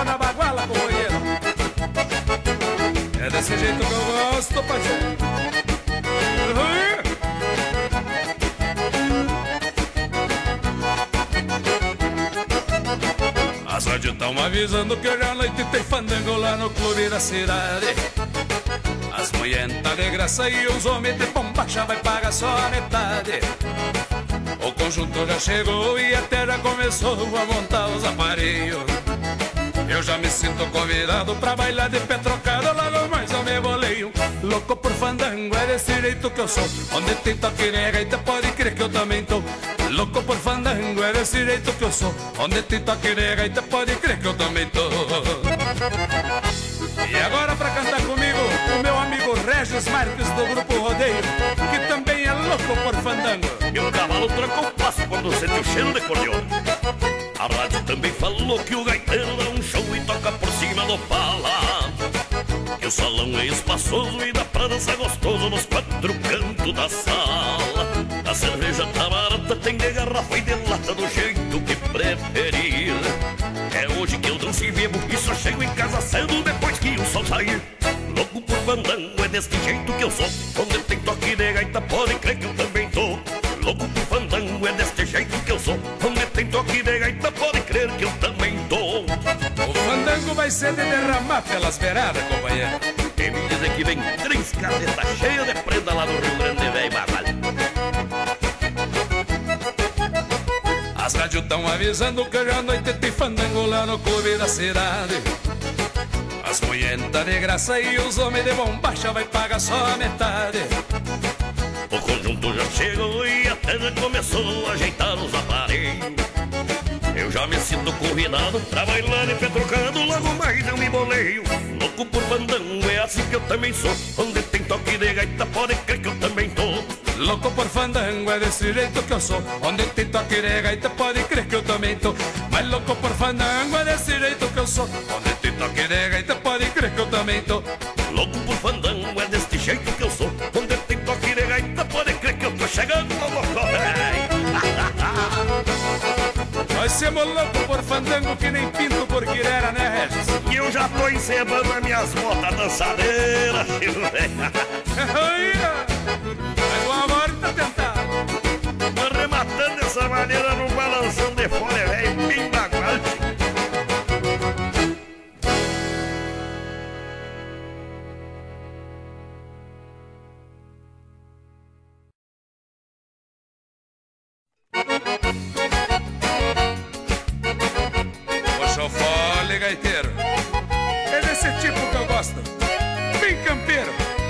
samba na baguala, companheiro. É desse jeito que eu gosto, parceiro. As rádios tão avisando que hoje à noite tem fandango lá no clube da cidade. As mulheres tá de graça e os homens de bombacha vai pagar só a metade. O conjunto já chegou e até já começou a montar os aparelhos. Eu já me sinto convidado pra bailar de pé trocado, logo mais eu me boleio. Louco por fandango, é desse jeito que eu sou. Onde tem toque de gaita, pode crer que eu também tô. Louco por fandango, é desse jeito que eu sou. Onde tem toque de gaita, pode crer que eu também tô. E agora pra cantar comigo, o meu amigo Regis Marques do Grupo Rodeio, que também é louco por fandango. E o cavalo tranca o passo quando sente o cheiro de cordiona. A rádio também falou que o gaiteiro dá um show e toca por cima do pala. Que o salão é espaçoso e dá pra dançar gostoso nos quatro cantos da sala. A cerveja tá barata, tem de garrafa e de lata do jeito que preferir. É hoje que eu danço e bebo e só chego em casa cedo depois que o sol sair. Louco por fandango, é deste jeito que eu sou. Onde tem toque de gaita, pode crer que eu também tô. Louco por fandango, é deste jeito que eu sou. Onde tem toque de gaita, pode crer que eu também tô. O fandango vai ser de derramar pelas beiradas, companheiro. E me dizem que vem 3 casetas cheias de prenda lá no Rio Grande, velho batalha. As rádios tão avisando que hoje à noite tem fandango lá no clube da cidade. As mulheres tá de graça e os homens de bombacha vai pagar só a metade. O conjunto já chegou e até já começou a ajeitar os aparelhos. Eu já me sinto convidado pra bailar de pé trocado, logo mais eu me boleio. Louco por fandango, é assim que eu também sou. Onde tem toque de gaita, pode crer que eu também tô. Louco por fandango, é desse jeito que eu sou. Onde tem toque de gaita, pode crer que eu também tô. Mas louco por fandango, é desse jeito que eu sou. Onde tem toque de gaita, pode crer que eu também tô. Louco por fandango, é deste jeito que eu sou. Onde tem toque de gaita, pode crer que eu tô chegando, louco. Nós somos loucos por fandango que nem pinto por guirera, né, Regis? E eu já tô encebando as minhas botas dançadeiras. Mas uma volta tentar. Rematando dessa maneira num balanção de folha, velho, bem baguante. Puxa o fole, gaiteiro. É desse tipo que eu gosto. Bem campeiro.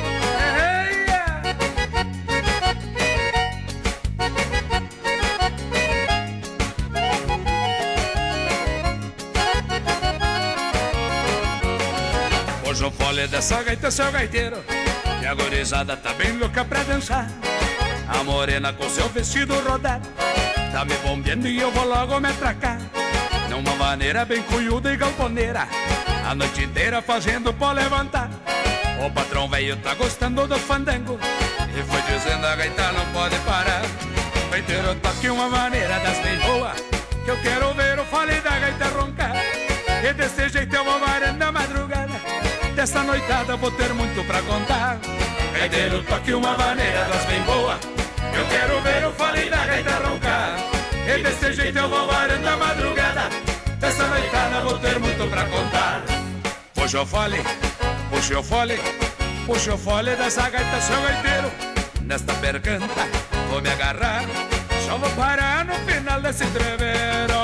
Puxa o fole dessa gaita, seu gaiteiro. E a gurizada tá bem louca pra dançar. A morena com seu vestido rodado tá me bombeando e eu vou logo me atracar. Numa maneira bem cunhuda e galponeira, a noite inteira fazendo pó levantar. O patrão velho tá gostando do fandango e foi dizendo a gaita não pode parar. Gaiteiro, toque uma maneira das bem boa, que eu quero ver o fole da gaita roncar. E desse jeito eu vou varando a madrugada, dessa noitada vou ter muito pra contar. Gaiteiro, toque uma maneira das bem boa, eu quero ver o fole da gaita roncar. E desse jeito eu vou varando a madrugada, dessa noitada vou ter muito pra contar. Puxa o fole, puxa o fole, puxa o fole dessa gaita, seu gaiteiro. Nesta percanta vou me agarrar, só vou parar no final desse entreveiro.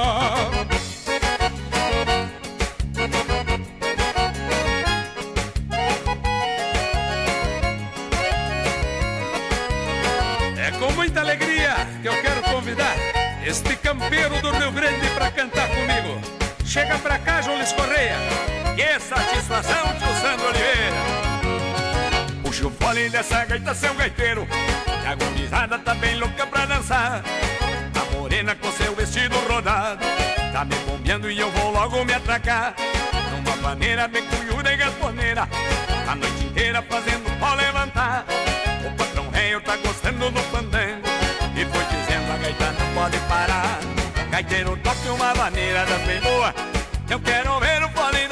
É com muita alegria que eu quero convidar este campeiro do Rio Grande pra cantar comigo. Chega pra cá, Jolis Correia. Que satisfação, tio Sandro Oliveira. Puxa o fole dessa gaita, seu gaiteiro. E a gurizada tá bem louca pra dançar. A morena com seu vestido rodado tá me bombeando e eu vou logo me atracar. Numa maneira bem cunhuda e galponeira, a noite inteira fazendo pau levantar. O patrão velho tá gostando do fandango e foi dizendo a gaita não pode parar. Gaiteiro, toque uma maneira das bem boa, eu quero ver o fole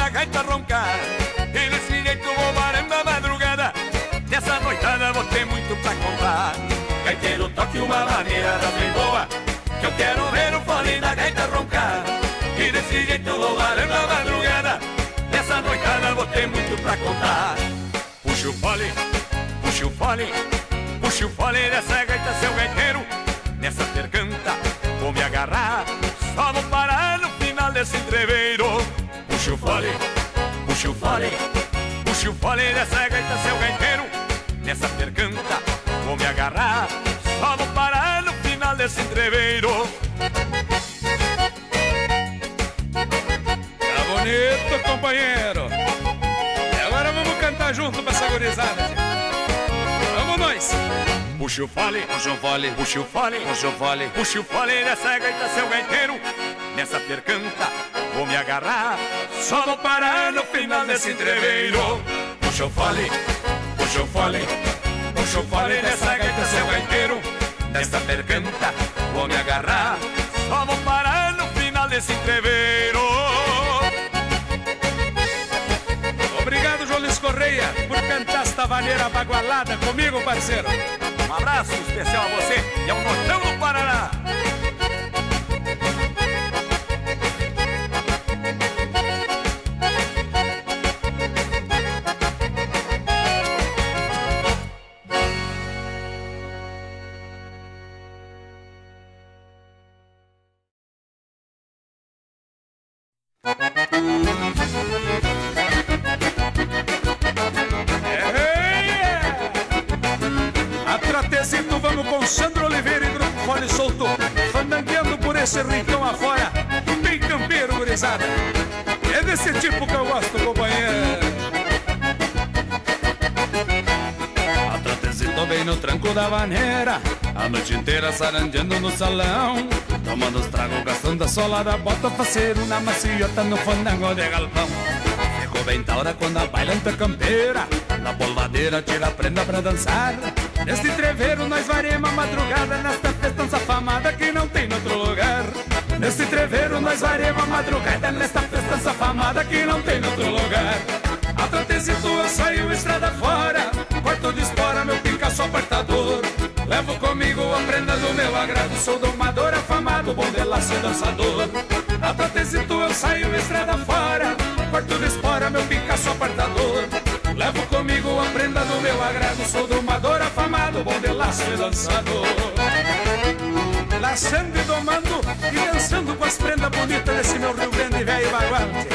roncar. E desse jeito vou varando a madrugada, nessa noitada vou ter muito pra contar. Gaiteiro, toque uma maneira das bem boa, que eu quero ver o fole da gaita roncar. E desse jeito vou varando a madrugada, nessa noitada vou ter muito pra contar. Puxa o fole, puxa o fole, puxa o fole dessa gaita, seu gaiteiro. Nessa percanta vou me agarrar, só vou parar no final desse entreveiro. Puxa o fole, puxa o fole, puxa o fole dessa gaita, seu gaiteiro. Nessa percanta vou me agarrar, só vou parar no final desse entreveiro. Tá bonito, companheiro. E agora vamos cantar junto pra essa gurizada, gente. Vamos nós. Puxa o fole, Puxa o fole, puxa o fole, puxa o fole, puxa o fole dessa gaita, seu gaiteiro. Nessa percanta vou me agarrar, só vou parar no final desse entreveiro. Puxa o fole, puxa o fole, puxa o fole dessa gaita, seu gaiteiro. Nessa percanta vou me agarrar, só vou parar no final desse entreveiro. Obrigado, João Luiz Correia, por cantar esta vaneira bagualada comigo, parceiro. Um abraço especial a você e ao Nortão do Paraná. Sandro Oliveira e Grupo Fole Solto, fandangueando por esse rincão afora, bem campeiro, gurizada. É desse tipo que eu gosto, companheiro. A trotezito bem no tranco da vaneira, a noite inteira sarandeando no salão, tomando os tragos, gastando a sola da bota, faceiro na maciota no fandango de galpão. Ficou bem da hora quando a bailanta campeira, na polvadeira tira a prenda pra dançar. Neste treveiro nós varemos a madrugada, nesta festança afamada que não tem noutro lugar. Neste treveiro nós varemos a madrugada, nesta festança afamada que não tem noutro lugar. A trotezito eu saio estrada fora, corto de espora meu Picasso apartador. Levo comigo a prenda do meu agrado, sou domador afamado, bom de laço e dançador. A trotezito eu saio estrada fora, corto de espora meu Picasso apartador. Levo comigo a prenda do meu agrado, sou domador afamado, bom de laço e dançador. Laçando e domando e dançando com as prendas bonitas desse meu Rio Grande velho baguante.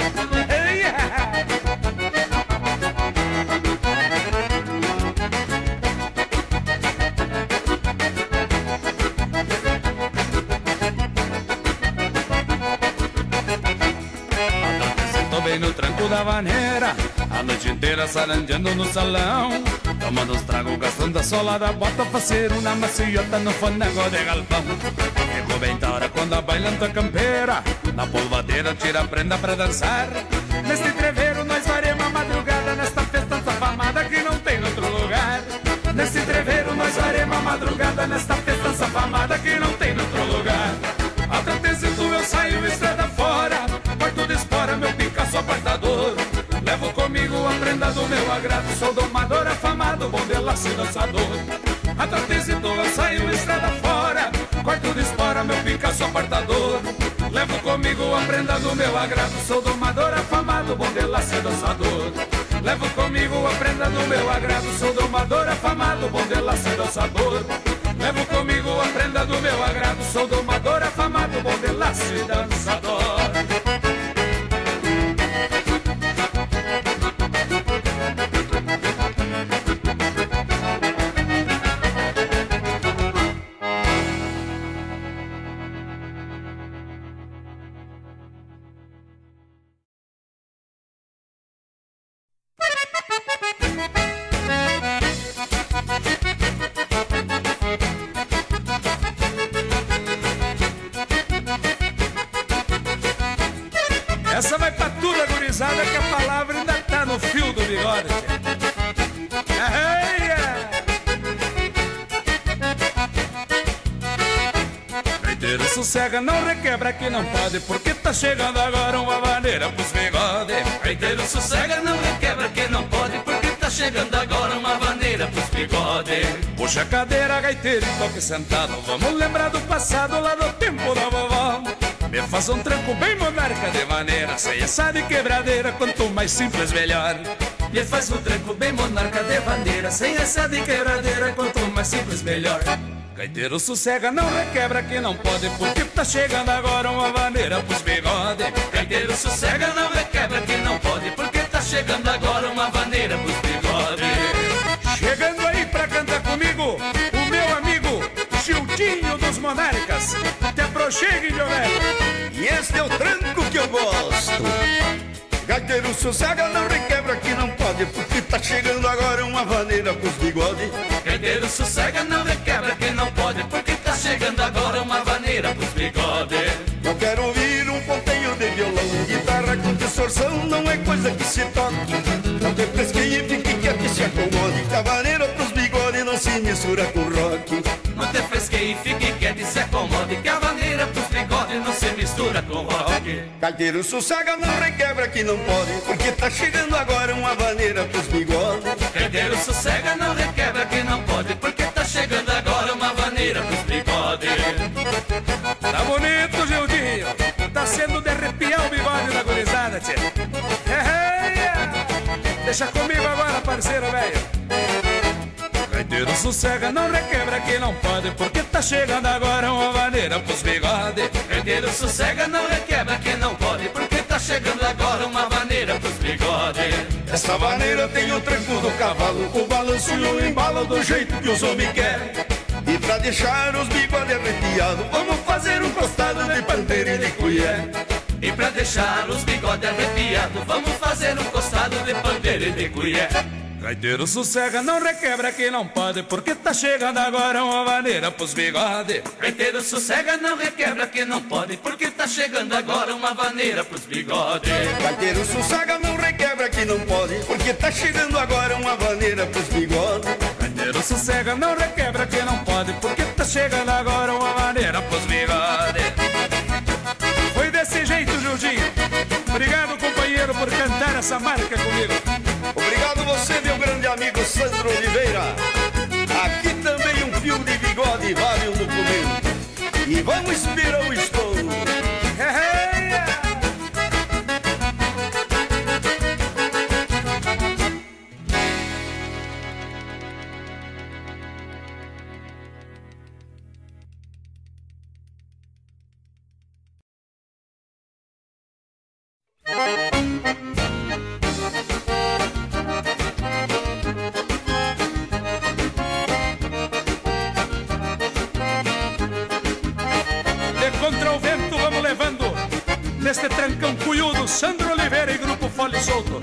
Bem no tranco da vaneira, a noite inteira sarandeando no salão, tomando os tragos, gastando a sola da bota, faceiro na maciota no fandango de galpão. Ficou bem da hora quando a bailanta campeira, na polvadeira tira a prenda pra dançar. Neste treveiro nós varemos a madrugada, nesta festança afamada que não tem outro lugar. Neste treveiro nós varemos a madrugada, nesta festança afamada que não tem outro lugar. A trotezito eu saio estrada fora, corto de espora meu Picasso apartador. Levo comigo a prenda do meu agrado, sou domador afamado, bom de laço e dançador. A trotezito eu saio estrada fora, corto de espora meu Picasso apartador. Levo comigo a prenda do meu agrado, sou domador afamado, bom de laço e dançador. Levo comigo a prenda do meu agrado, sou domador afamado, bom de laço e dançador. Levo comigo a prenda do meu agrado, sou domador afamado, bom de laço e dançador. sossega, não requebra que não pode, porque tá chegando agora uma vaneira pros bigode. Gaiteiro sossega, não requebra que não pode, porque tá chegando agora uma vaneira pros bigode. Puxa a cadeira, gaiteiro, e toque sentado. Vamos lembrar do passado lá do tempo da vovó. Me faz um tranco bem monarca de maneira, sem essa de quebradeira, quanto mais simples melhor. Me faz um tranco bem monarca de maneira, sem essa de quebradeira, quanto mais simples melhor. Gaiteiro sossega, não requebra que não pode, porque tá chegando agora uma vaneira pros bigode. Gaiteiro sossega, não requebra que não pode, porque tá chegando agora uma vaneira pros bigode. Chegando aí pra cantar comigo, o meu amigo Gildinho dos Monarcas. Te aproxegue, meu velho. E este é o tranco que eu gosto. Gaiteiro sossega, não requebra que não pode, porque tá chegando agora uma vaneira pros bigode. Gaiteiro sossega, não requebra que não pode, porque tá chegando agora uma vaneira pros bigode. Eu quero ouvir um ponteio de violão, guitarra com distorção não é coisa que se toque. Não te fresqueie e fique quieto e se acomode, que a vaneira pros bigode não se mistura com rock. Não te fresqueie e fique quieto e se acomode, que a vaneira pros bigode não se mistura com rock. Gaiteiro sossega, não requebra que não pode, porque tá chegando agora uma vaneira pros bigode. Gaiteiro sossega, não requebra que não pode, porque tá chegando agora uma vaneira pros bigode. Tá bonito, Gildinho. Tá sendo de arrepiar o bigode da gurizada, tchê. Deixa comigo agora, parceiro velho. Gaiteiro sossega, não requebra que não pode, porque tá chegando agora uma vaneira pros bigode. Gaiteiro sossega, não requebra que não pode, porque tá chegando agora uma vaneira pros bigode. Essa vaneira tem o tranco do cavalo, o balanço e o embalo do jeito que os homens querem. E pra deixar os bigodes arrepiados, vamos fazer um costado de pandeira e de colher. E pra deixar os bigodes arrepiados, vamos fazer um costado de pandeira e de colher. Gaiteiro sossega, não requebra que não pode, porque tá chegando agora uma vaneira pros bigode. Gaiteiro sossega, não requebra que não pode, porque tá chegando agora uma vaneira pros bigode. Gaiteiro sossega, não requebra que não pode, porque tá chegando agora uma vaneira pros bigode. Gaiteiro sossega, não requebra que não pode, porque tá chegando agora uma vaneira pros bigode. Foi desse jeito, Gildinho. Obrigado, companheiro, por cantar essa marca comigo. Obrigado você, meu grande amigo Sandro Oliveira. Aqui também um fio de bigode vale um documento. E vamos esperar o estouro. Neste trancão cunhudo, Sandro Oliveira e Grupo Fole Solto.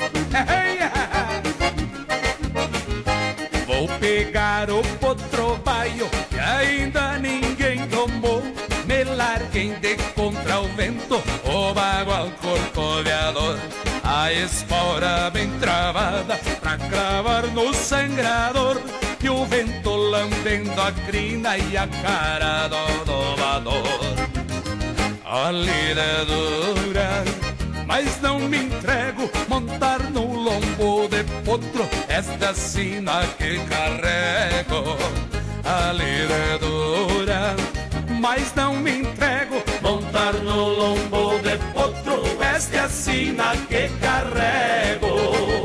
Vou pegar o potro baio que ainda ninguém tomou. Me larguem de contra o vento, o bagual corcoveador. A espora bem travada pra cravar no sangrador. E o vento lambendo a crina e a cara do domador. A lida é dura, mas não me entrego. Montar no lombo de potro, esta sina que carrego. A lida é dura, mas não me entrego. Montar no lombo de potro, esta é a sina que carrego.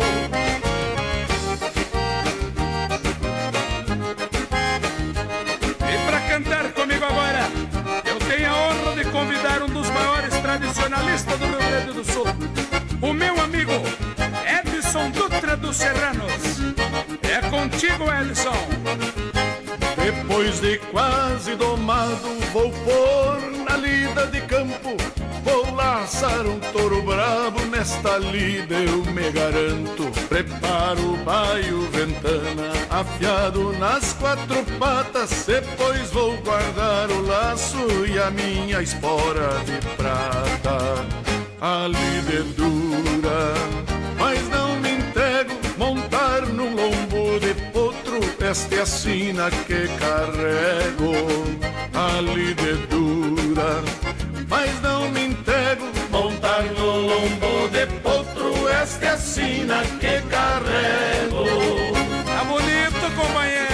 E pra cantar comigo agora, eu tenho a honra de convidar um dos maiores tradicionalistas do Rio Grande do Sul, o meu amigo Edson Dutra dos Serranos. É contigo, Edson. Depois de quase domado, vou pôr na lida de campo. Vou laçar um touro brabo, nesta lida eu me garanto. Preparo o baio ventana, afiado nas quatro patas. Depois vou guardar o laço e a minha espora de prata. A lida é dura, mas não me entrego. Montar num lombo de potro, esta é a sina que carrego. a lide dura, mas não me entrego. Montar no lombo de potro, esta é a sina que carrego. Tá bonito, companheiro.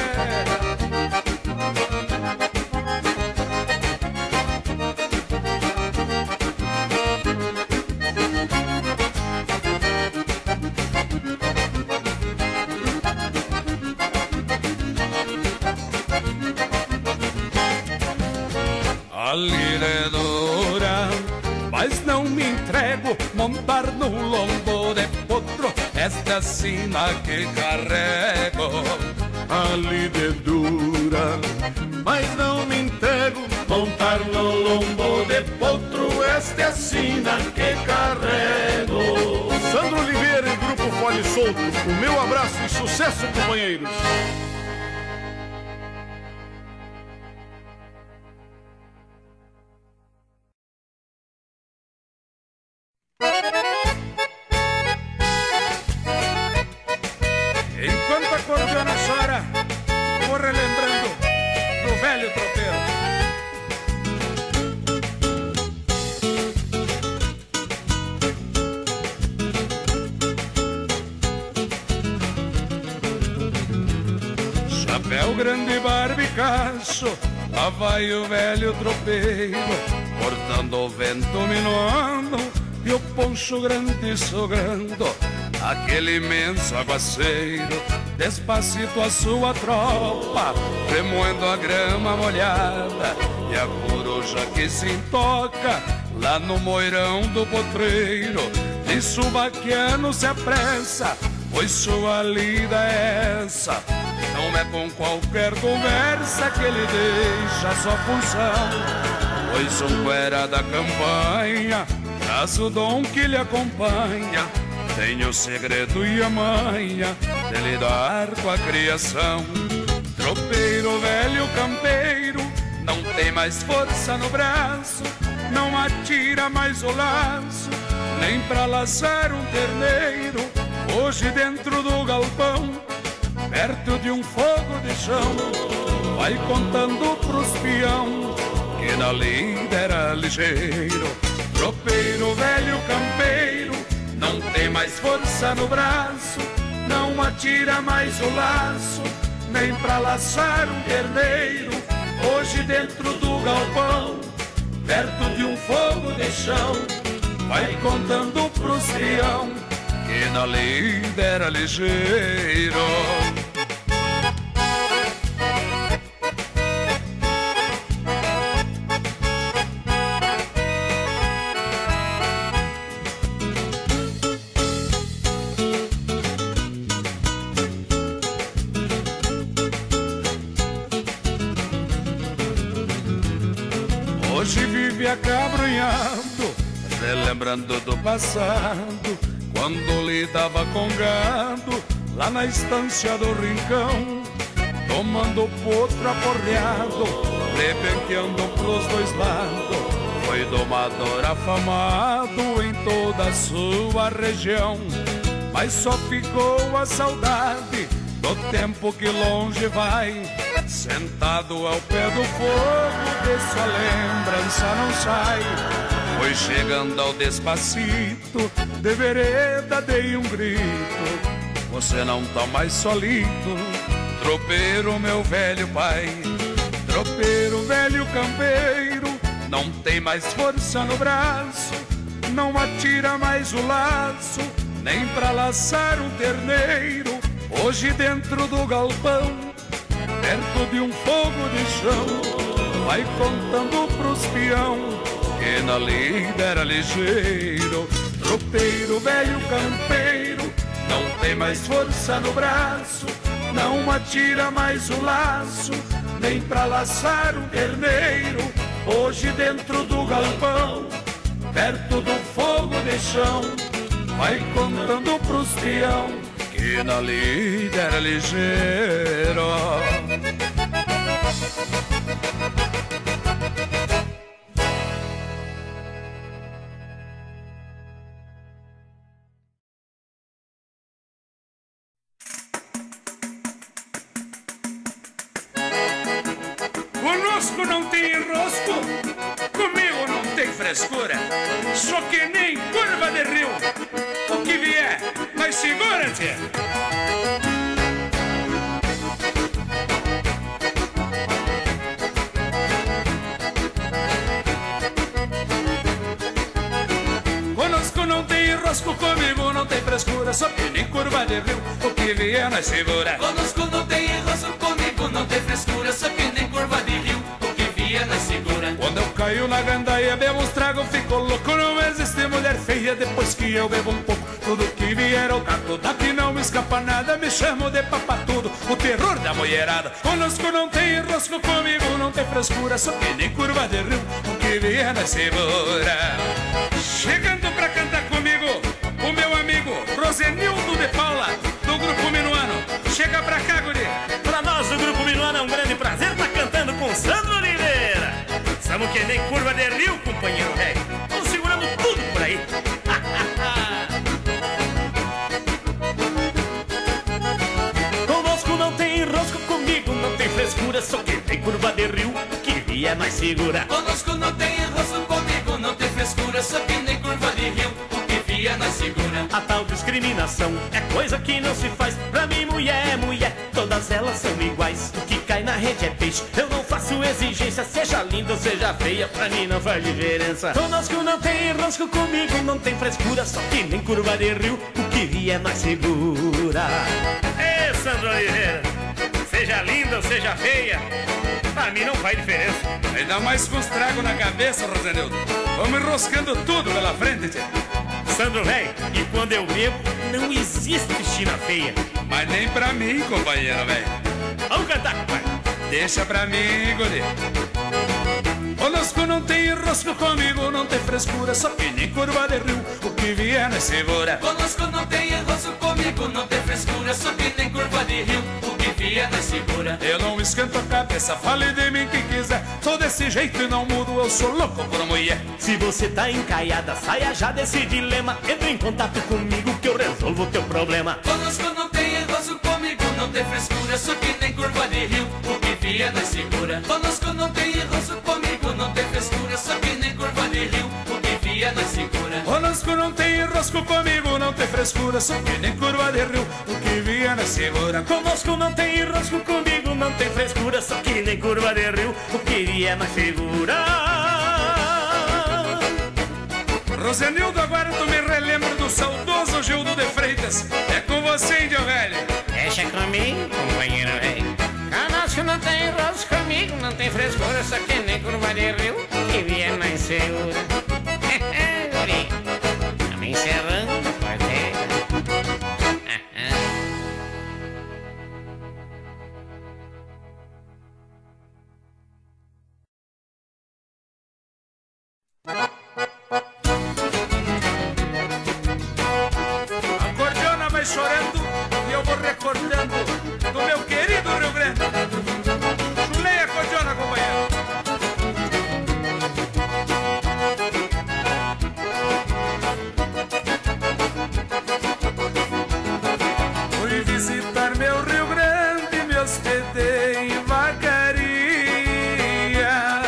A lida é dura, mas não me entrego. Montar no lombo de potro, esta é a sina que carrego. A lide dura, mas não me entrego. Montar no lombo de potro, esta é a sina que carrego. Sandro Oliveira e Grupo Fole Solto, o meu abraço e sucesso, companheiros. Enquanto a cordiona chora, vou relembrando do velho tropeiro. Chapéu grande e barbicacho, lá vai o velho tropeiro, cortando o vento minuano e o poncho grande sogrando aquele imenso aguaceiro. Despacito a sua tropa, remoendo a grama molhada, e a coruja que se intoca lá no moirão do potreiro. Nisso o vaquiano se apressa, pois sua lida é essa. Não é com qualquer conversa que ele deixa sua função, pois um cuera da campanha traz o dom que lhe acompanha. Tem o segredo e a manha de lidar com a criação. Tropeiro, velho campeiro, não tem mais força no braço, não atira mais o laço, nem pra laçar um terneiro. Hoje dentro do galpão, perto de um fogo de chão, vai contando pros peão que na lida era ligeiro. Tropeiro, velho campeiro, não tem mais força no braço, não atira mais o laço, nem pra laçar um terneiro. Hoje dentro do galpão, perto de um fogo de chão, vai contando pros peão que na lida era ligeiro. Hoje vive acabrunhado, relembrando do passado, quando lidava com gado lá na estância do rincão, tomando potro aporreado, rebenqueando pros dois lados. Foi domador afamado em toda a sua região, mas só ficou a saudade do tempo que longe vai. Sentado ao pé do fogo, de sua lembrança não sai. Foi chegando ao despacito, de vereda dei um grito: você não tá mais solito, tropeiro, meu velho pai. Tropeiro, velho campeiro, não tem mais força no braço, não atira mais o laço, nem pra laçar um terneiro. Hoje dentro do galpão, perto de um fogo de chão, vai contando pros peão que na lida era ligeiro. Tropeiro, velho campeiro, não tem mais força no braço, não atira mais o laço, nem pra laçar um terneiro. Hoje dentro do galpão, perto do fogo de chão, vai contando pros peão que na lida era ligeiro. O Conosco não tem enrosco, comigo não tem frescura. Sou que nem curva de rio, o que vier, mas segura-te. Conosco não tem enrosco, comigo não tem frescura. Sou que nem curva de rio, o que vier, mas segura. Conosco não tem enrosco, comigo não tem frescura. Sou que nem curva de rio, o que vier, nós segura. Quando eu caio na gandaia, bebo uns trago, fico louco. Não existe mulher feia depois que eu bebo um pouco. Tudo que vier eu cato, daqui não me escapa nada. Me chamo de papatudo, o terror da mulherada. Conosco não tem enrosco, comigo não tem frescura. Sou que nem curva de rio, o que vier na segura. Chegando pra cantar comigo, o meu amigo Rosenildo de Paula, do Grupo Minuano. Chega pra cá, guri. Pra nós do Grupo Minuano é um grande prazer estar cantando com Sandro Oliveira. Somos que nem curva de rio, companheiro velho. Estamos segurando tudo por aí. Conosco não tem enrosco, comigo não tem frescura. Só que nem curva de rio, que via é mais segura. Conosco não tem enrosco, comigo não tem frescura. Sou que nem curva de rio, o que vier, nós segura. A tal discriminação é coisa que não se faz. Pra mim mulher é mulher, todas elas são iguais. O que cai na rede é peixe, eu não faço exigência. Seja linda ou seja feia, pra mim não faz diferença. Conosco não tem enrosco, comigo não tem frescura. Só que nem curva de rio, o que vier mais segura. Ê, Sandro Oliveira, seja linda ou seja feia, pra mim não faz diferença. Ainda mais com os tragos na cabeça, Rosenildo. Vamos enroscando tudo pela frente, tia. Sandro, velho, e quando eu bebo, não existe China feia. Mas nem pra mim, companheiro, velho. Vamos cantar, compadre. Deixa pra mim, guri. Conosco não tem enrosco, comigo não tem frescura. Só que nem curva de rio, o que vier na segura. Conosco não tem enrosco, comigo não tem frescura. Sou que nem curva de rio, o que vier, nós segura. Eu não esquento a cabeça, fale de mim quem quiser. Sou desse jeito e não mudo, eu sou louco por mulher. Se você tá encaiada, saia já desse dilema. Entre em contato comigo que eu resolvo o teu problema. Conosco não tem enrosco, comigo não tem frescura. Sou que nem curva de rio, o que vier, nós segura. Conosco não tem enrosco, comigo não tem frescura. Sou que nem curva de rio, o que vier, nós segura. Conosco não tem enrosco, comigo não tem frescura. Só que nem curva de rio, o que vier na segura. Conosco não tem enrosco, comigo não tem frescura. Só que nem curva de rio, o que vier mais segura. Rosenildo, agora tu me relembra do saudoso Gildo de Freitas. É com você, índio velho. Deixa comigo, companheiro velho. Conosco não tem enrosco, comigo não tem frescura. Só que nem curva de rio, que vier mais segura. Guri, tá me encerrando, parceiro. A cordiona vai chorando e eu vou recordando do meu querido Rio Grande. Chulei a cordiona, companheiro. Fui visitar meu Rio Grande, me hospedei em Vacaria.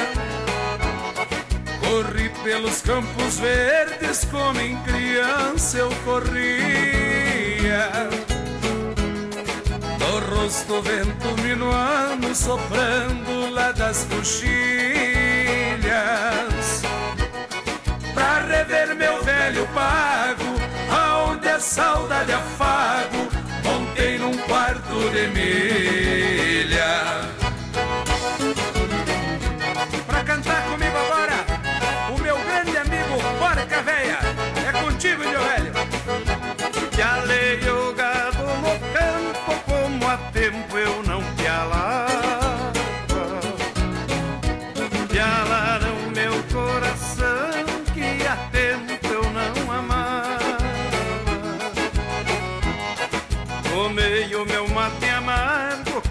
Corri pelos campos verdes como em criança eu corria. No rosto vento minuano soprando lá das coxilhas. Pra rever meu velho pago, aonde a saudade afago, montei num quarto de milha. Pra cantar comigo agora, o meu grande amigo Porca Véia. É contigo, meu velho. Pialei o gado no campo como há tempo eu não pialava. Pialaram meu coração que há tempo eu não amava. Tomei o meu mate amargo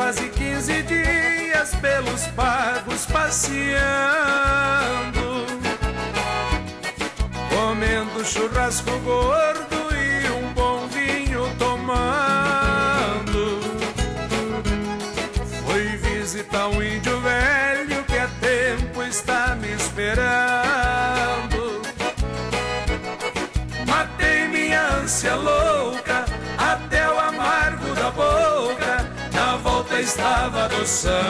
quase 15 dias pelos pagos passeando, comendo churrasco gordo e um bom vinho tomando. Fui visitar um índio velho que há tempo está me esperando. Matei minha ânsia louca até o amargo da boca, na volta estava adoçando.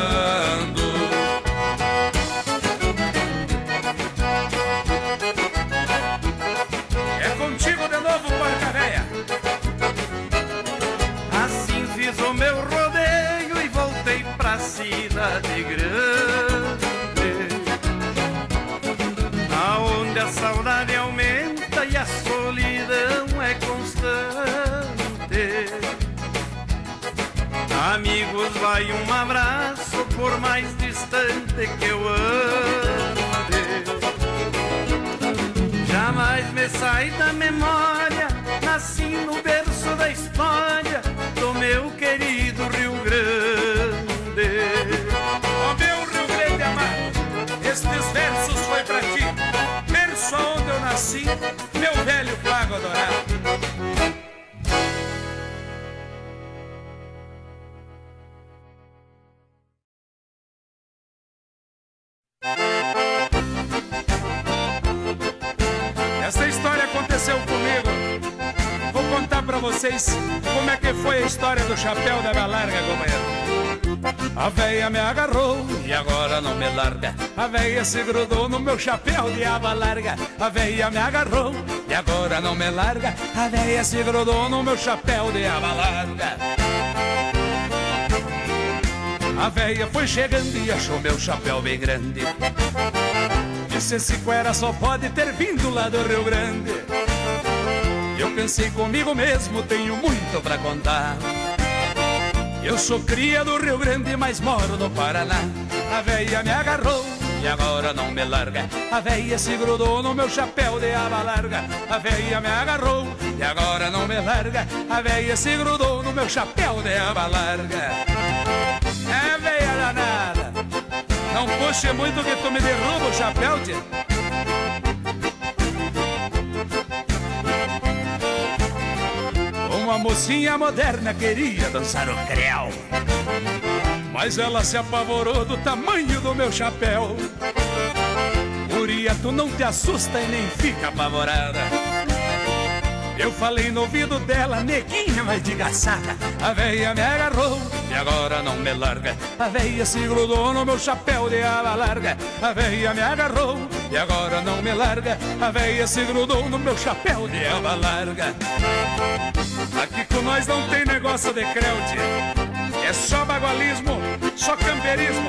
É contigo de novo, porca véia. Assim fiz o meu rodeio e voltei pra cidade grande, aonde a saudade aumenta e a solidão é constante. Amigos, vai um abraço por mais distante que eu ande. Jamais me sai da memória, nasci no berço da história do meu querido Rio Grande. Ó meu Rio Grande amado, estes versos foi pra ti, berço onde eu nasci, meu velho flago dourado. Essa história aconteceu comigo. Vou contar pra vocês como é que foi a história do chapéu da aba larga, companheiro. A véia me agarrou e agora não me larga. A véia se grudou no meu chapéu de aba larga. A véia me agarrou e agora não me larga. A véia se grudou no meu chapéu de aba larga. A véia foi chegando e achou meu chapéu bem grande. Disse: esse cuera só pode ter vindo lá do Rio Grande. Eu pensei comigo mesmo, tenho muito pra contar. Eu sou cria do Rio Grande, mas moro no Paraná. A véia me agarrou e agora não me larga. A véia se grudou no meu chapéu de aba larga. A véia me agarrou e agora não me larga. A véia se grudou no meu chapéu de aba larga. É, véia danada, não puxe muito que tu me derruba o chapéu, tia. Uma mocinha moderna queria dançar o creu, mas ela se apavorou do tamanho do meu chapéu. Guria, tu não te assusta e nem fica apavorada. Eu falei no ouvido dela: neguinha, mas de gaçada. A véia me agarrou e agora não me larga. A véia se grudou no meu chapéu de aba larga. A véia me agarrou e agora não me larga. A véia se grudou no meu chapéu de aba larga. Aqui com nós não tem negócio de creude, é só bagualismo, só camperismo.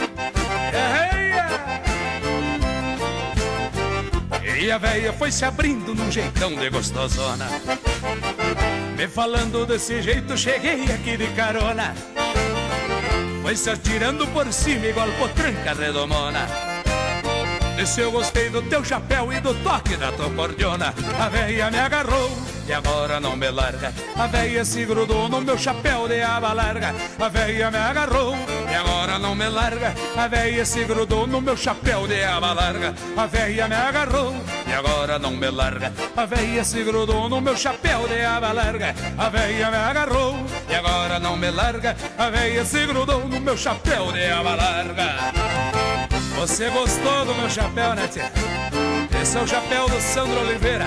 E a véia foi se abrindo num jeitão de gostosona, me falando desse jeito, cheguei aqui de carona. Foi se atirando por cima igual potranca redomona. Disse: eu gostei do teu chapéu e do toque da tua cordiona. A véia me agarrou e agora não me larga. A véia se grudou no meu chapéu de aba larga. A véia me agarrou e agora não me larga. A véia se grudou no meu chapéu de aba larga. A véia me agarrou e agora não me larga. A véia se grudou no meu chapéu de aba larga. A véia me agarrou e agora não me larga. A véia se grudou no meu chapéu de aba larga. Você gostou do meu chapéu, né, tia? Esse é o chapéu do Sandro Oliveira.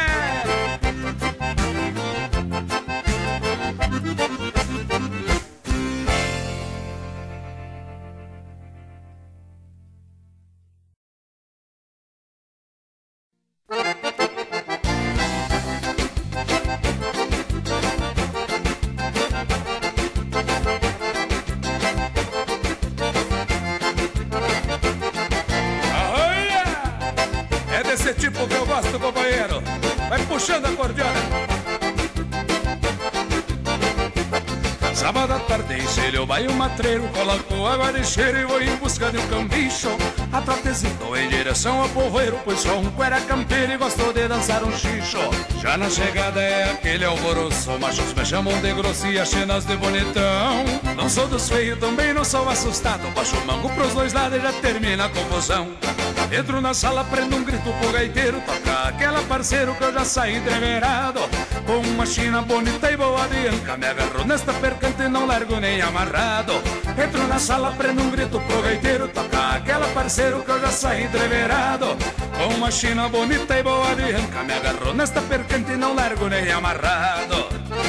Desse tipo que eu gosto, companheiro. Vai puxando a cordiona. Sábado à tarde encheu o bairro matreiro, colocou água de cheiro e vou em busca de um cambicho. A trotezito em direção ao povoeiro, pois só um cuera campeiro e gostou de dançar um xixo. Já na chegada é aquele alvoroço, machos me chamam de grosso e as chenas de bonitão. Não sou dos feios, também não sou assustado, baixo o mango pros dois lados e já termina a confusão. Entro na sala, prendo um grito pro gaiteiro, toca aquela parceiro que eu já saí entreverado. Com uma china bonita e boa de anca, me agarro nesta percante e não largo nem amarrado. Entro na sala, prendo um grito pro gaiteiro, toca aquela parceiro que eu já saí entreverado. Com uma china bonita e boa de anca, me agarro nesta percante e não largo nem amarrado.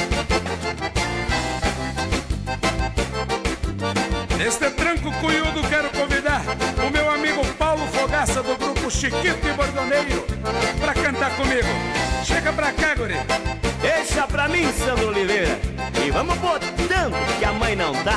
Neste tranco cunhudo quero convidar o meu amigo Paulo Fogaça do grupo Chiquito e Bordoneiro pra cantar comigo. Chega pra cá, guri. Deixa pra mim, Sandro Oliveira, e vamos botando que a mãe não dá.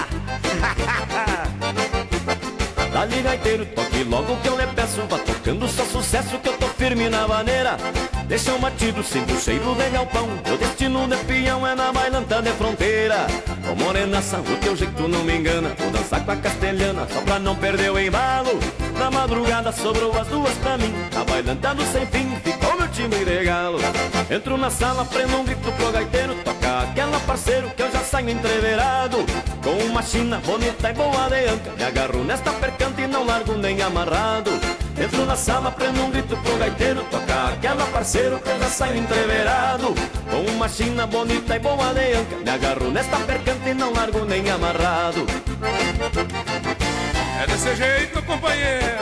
Dali gaiteiro, toque logo que eu lhe peço, vá tocando só sucesso que eu tô firme na maneira. Deixa um batido, sinto o cheiro de galpão, meu destino de peão é na bailanta de fronteira. Ô morenaça, o teu jeito não me engana, vou dançar com a castelhana só pra não perder o embalo. Na madrugada sobrou as duas pra mim, a bailanta do sem fim ficou meu timbre de galo. Entro na sala, prendo um grito pro gaiteiro, toca aquela parceiro que eu já saio entreverado. Com uma china bonita e boa de anca, me agarro nesta percante e não largo nem amarrado. Entro na sala, prendo um grito pro gaiteiro, toca aquela parceiro que eu já saio entreverado. Com uma china bonita e boa de anca, me agarro nesta percante e não largo nem amarrado. É desse jeito, companheiro.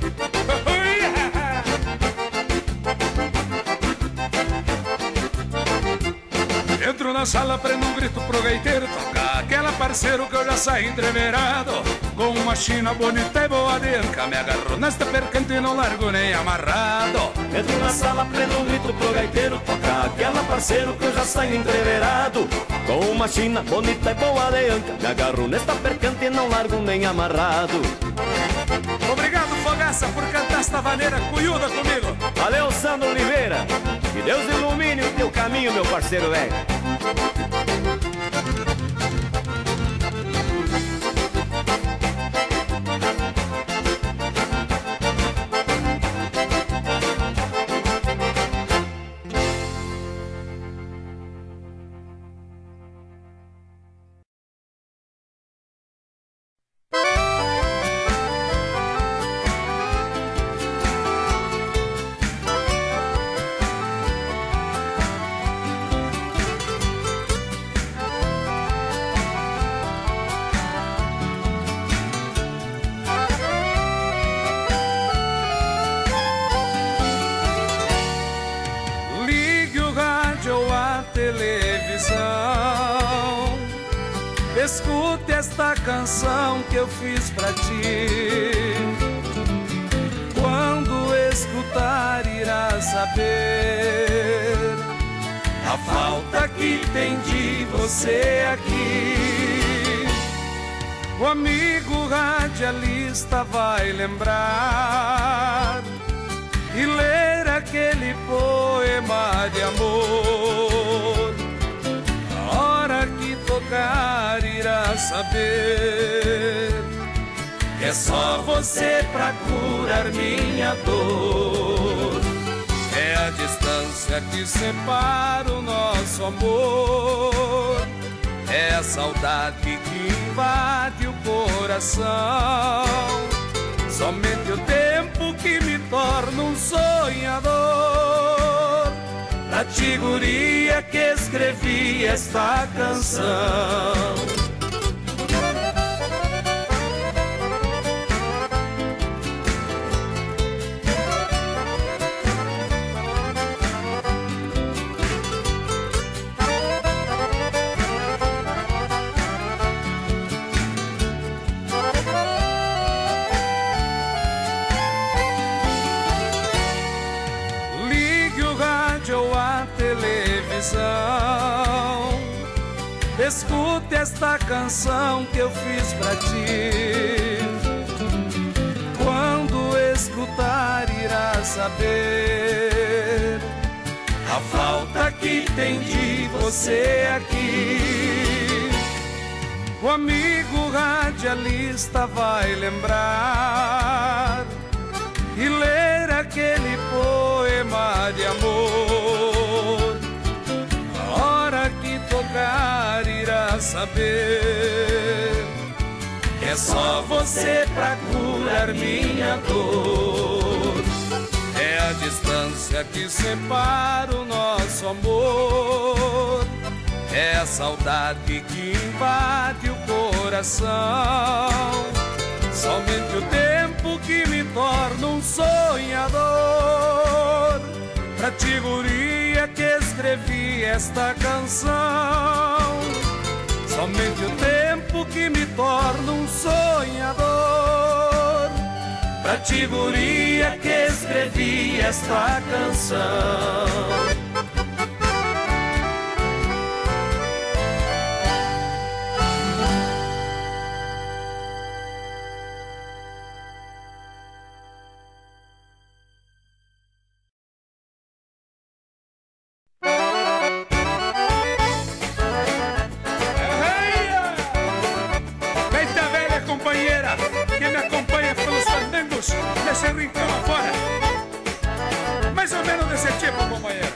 Entro na sala, prendo um grito pro gaiteiro, toca aquela parceiro que eu já saí entreverado. Com uma china bonita e boa de anca, me agarro nesta percante e não largo nem amarrado. Entro na sala, prendo um grito pro gaiteiro, toca aquela parceiro que eu já saio entreverado. Com uma china bonita e boa de anca, me agarro nesta percante e não largo nem amarrado. Obrigado, Fogaça, por cantar esta vaneira cunhuda comigo. Valeu, Sandro Oliveira, que Deus ilumine o teu caminho, meu parceiro velho. Escute esta canção que eu fiz pra ti. Quando escutar irás saber a falta que tem de você aqui. O amigo radialista vai lembrar e ler aquele poema de amor. A hora que tocar irá saber que é só você pra curar minha dor. É a distância que separa o nosso amor, é a saudade que invade o coração. Somente o tempo que me torna um sonhador. Pra ti, guria, que escrevi esta canção. Escute esta canção que eu fiz pra ti. Quando escutar irás saber a falta que tem de você aqui. o amigo radialista vai lembrar e ler aquele poema de amor. A hora que tocar irá saber, é só você pra curar minha dor. É a distância que separa o nosso amor, é a saudade que invade o coração. Somente o tempo que me torna um sonhador. Pra ti, guria, que escrevi esta canção. Somente o tempo que me torna um sonhador. Pra ti, guria, que escrevi esta canção. Desse rincão afora, mais ou menos desse tipo, companheiro.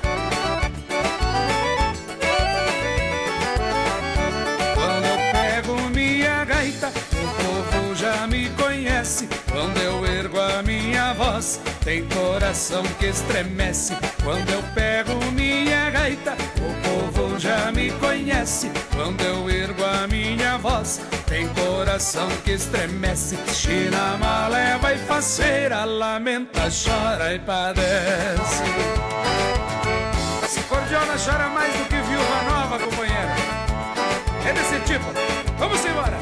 Quando eu pego minha gaita, o povo já me conhece. Quando eu ergo a minha voz, tem coração que estremece. Quando eu pego minha gaita, o povo já me conhece. Quando eu ergo a minha voz, tem coração que estremece. China, maleva e faceira, lamenta, chora e padece. Essa cordiona chora mais do que viúva nova, companheira. É desse tipo. Vamos embora.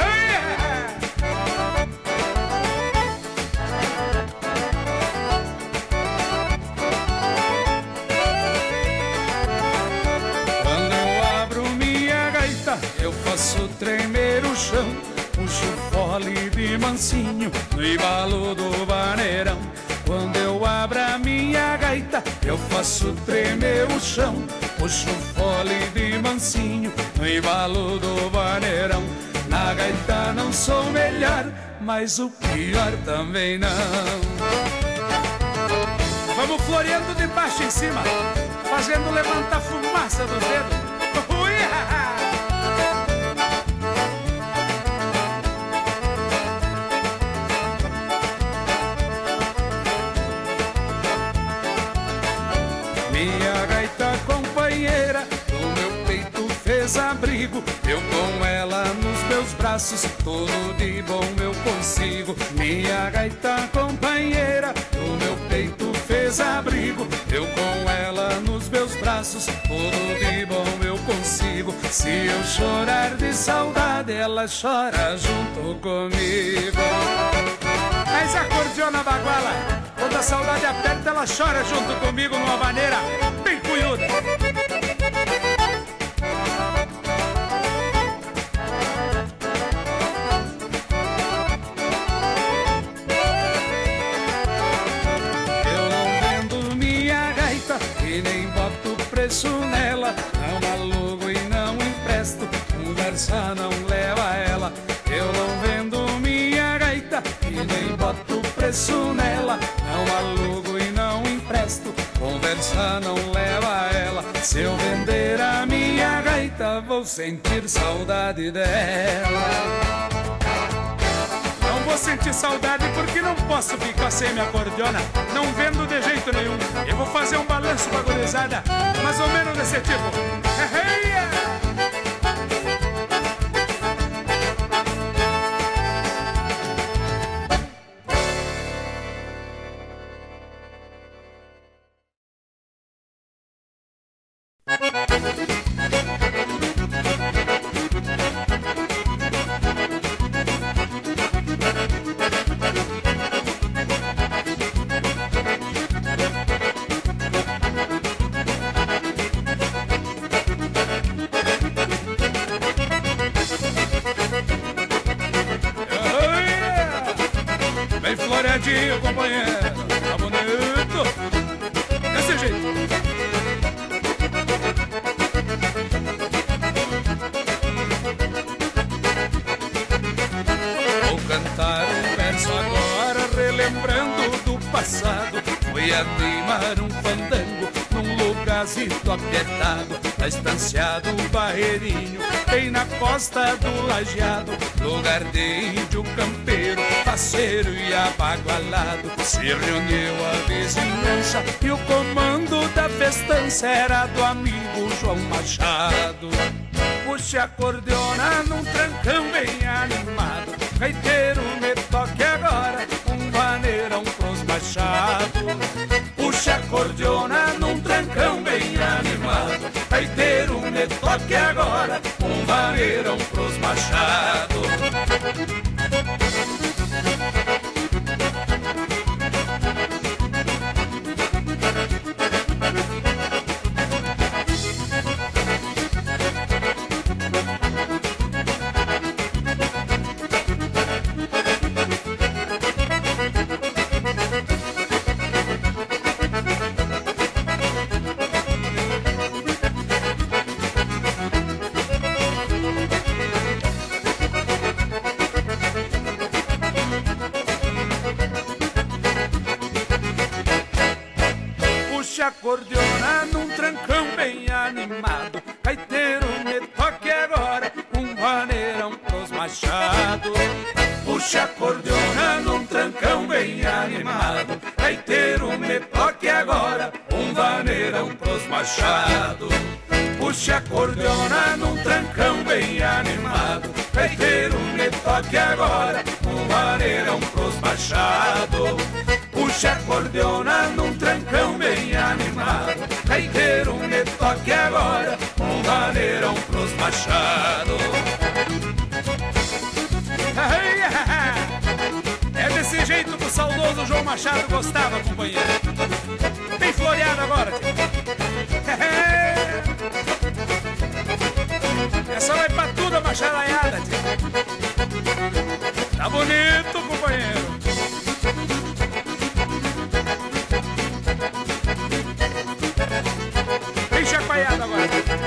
Quando eu abro minha gaita, eu faço tremer o chão. Puxo fole de mansinho no embalo do vaneirão. Quando eu abro a minha gaita, eu faço tremer o chão. Puxo fole de mansinho no embalo do vaneirão. Na gaita não sou melhor, mas o pior também não. Vamos floreando de baixo em cima, fazendo levantar fumaça dos dedos. Minha gaita companheira, no meu peito fez abrigo. Eu com ela nos meus braços, tudo de bom eu consigo. Minha gaita companheira, no meu peito fez abrigo. Eu com ela nos meus braços, tudo de bom eu consigo. Se eu chorar de saudade, ela chora junto comigo. Mas a cordiona baguala, quando a saudade aperta, ela chora junto comigo numa maneira bem cunhuda. Eu não vendo minha gaita e nem boto preço nela. Não alugo e não empresto, conversa não leva ela. Eu não vendo minha gaita e nem boto preço nela. Não alugo e não empresto, conversa não leva ela. Se eu vender a minha gaita, vou sentir saudade dela. Não vou sentir saudade porque não posso ficar sem minha cordiona. Não vendo de jeito nenhum. Eu vou fazer um balanço pra gurizada, mais ou menos desse tipo. Bem floreadinho, companheiro, tá bonito. Desse jeito. Fui animar um fandango num lugarzinho apertado, na estância do Barreirinho, bem na costa do Lajeado, lugar de índio campeiro, parceiro e abagualado. Se reuniu a vizinhança e o comando da festança era do amigo João Machado. Puxe a acordeona num trancão bem animado, gaiteiro me toque agora um vaneirão pros machados. Puxe a acordeona num trancão bem animado, gaiteiro me toque agora um vaneirão pros machados. Acordeona num trancão bem animado, gaiteiro me toque agora um vaneirão pros machados. Puxa acordeona num trancão bem animado, gaiteiro me toque agora um vaneirão pros machados. Puxa acordeona num trancão bem animado, gaiteiro me toque agora um vaneirão pros machados. Puxa acordeona num trancão bem animado, gaiteiro me toque agora um vaneirão pros machados. É desse jeito que o saudoso João Machado gostava, companheiro. Bem floreado agora, essa vai pra tudo a macharaiada, tá bonito, companheiro. Bem chacoalhado agora.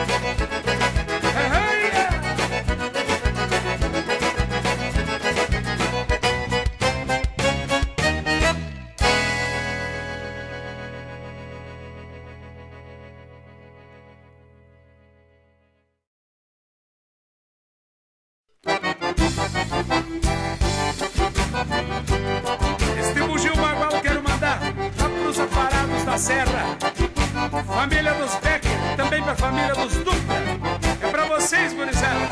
Este bugio bagual eu quero mandar lá pros aparados da serra, família dos Becker, também pra família dos Dutra. É pra vocês, gurizada.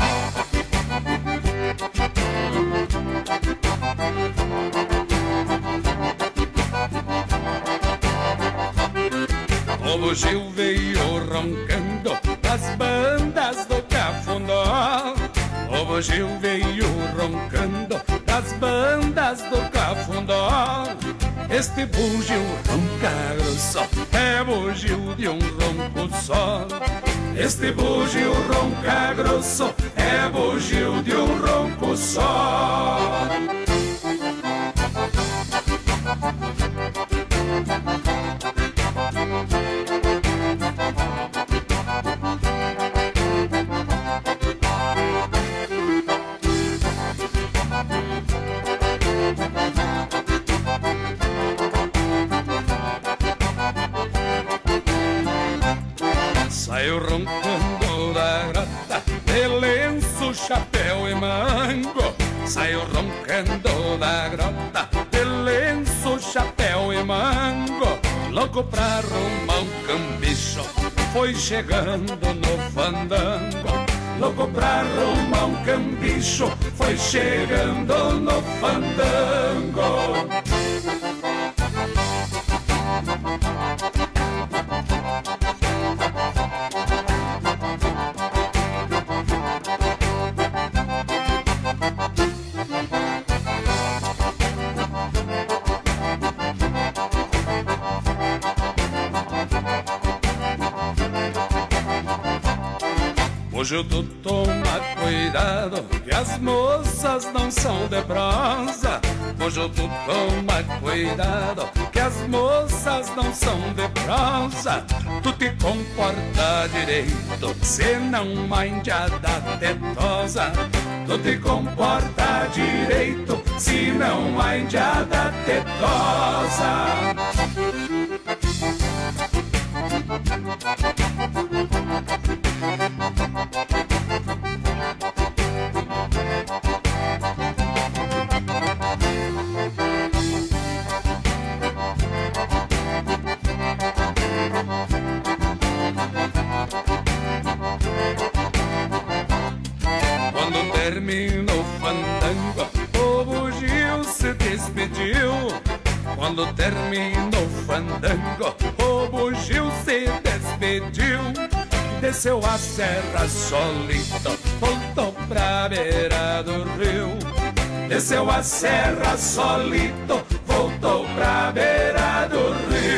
O bugio veio roncando das bandas do Cafundó. O bugio veio roncando das bandas do Cafundó. Este bugio ronca grosso, é bugio de um ronco só. Este bugio ronca grosso, é bugio de um ronco só. Saiu roncando da grota, de lenço, chapéu e mango. Saiu roncando da grota, de lenço, chapéu e mango. Louco pra arrumar um cambicho, foi chegando no fandango. Louco pra arrumar um cambicho, foi chegando no fandango. Hoje tu toma cuidado que as moças não são de prosa. Hoje tu toma cuidado que as moças não são de prosa. Tu te comporta direito, se não mandiada tetosa. Tu te comporta direito, se não mandiada tetosa. Quando terminou o fandango, o bugio se despediu, desceu a serra solito, voltou pra beira do rio. Desceu a serra solito, voltou pra beira do rio.